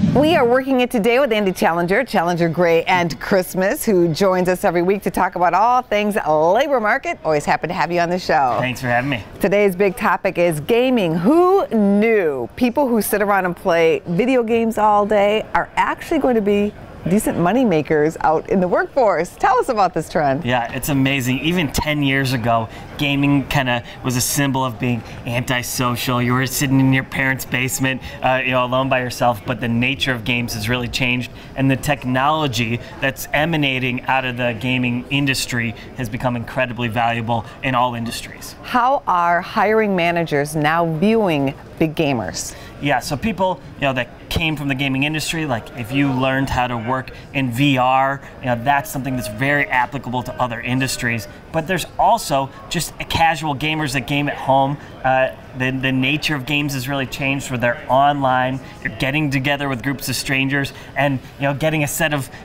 We are working it today with Andy Challenger Gray and Christmas, who joins us every week to talk about all things labor market. Always happy to have you on the show. Thanks for having me. Today's big topic is gaming. Who knew people who sit around and play video games all day are actually going to be decent money makers out in the workforce? Tell us about this trend. Yeah, it's amazing. Even 10 years ago, gaming kind of was a symbol of being antisocial. You were sitting in your parents' basement, alone by yourself, but the nature of games has really changed, and the technology that's emanating out of the gaming industry has become incredibly valuable in all industries. How are hiring managers now viewing big gamers? Yeah, so people, that came from the gaming industry, like if you learned how to work in VR, that's something that's very applicable to other industries. But there's also just casual gamers that game at home. The nature of games has really changed where they're online, you're getting together with groups of strangers and getting a set of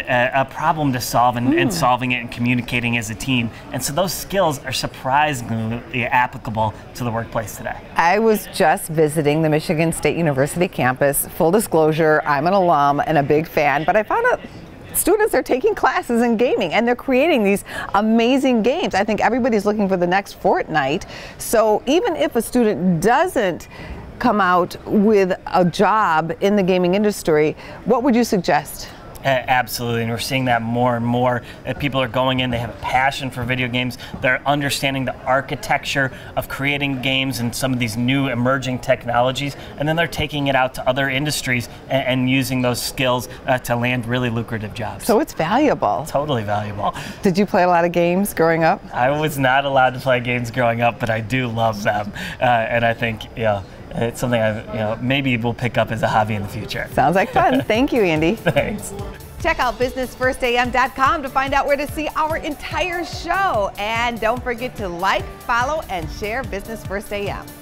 a problem to solve and solving it and communicating as a team. And so those skills are surprisingly applicable to the workplace today. I was just visiting the Michigan State University campus. Full disclosure, I'm an alum and a big fan, but I found out students are taking classes in gaming and they're creating these amazing games. I think everybody's looking for the next Fortnite. So even if a student doesn't come out with a job in the gaming industry, what would you suggest? Absolutely, and we're seeing that more and more. People are going in, they have a passion for video games, they're understanding the architecture of creating games and some of these new emerging technologies, and then they're taking it out to other industries and using those skills to land really lucrative jobs. So it's valuable. Totally valuable. Did you play a lot of games growing up? I was not allowed to play games growing up, but I do love them, and I think, it's something maybe we'll pick up as a hobby in the future. Sounds like fun. Thank you, Andy. Thanks. Check out businessfirstam.com to find out where to see our entire show. And don't forget to like, follow, and share Business First AM.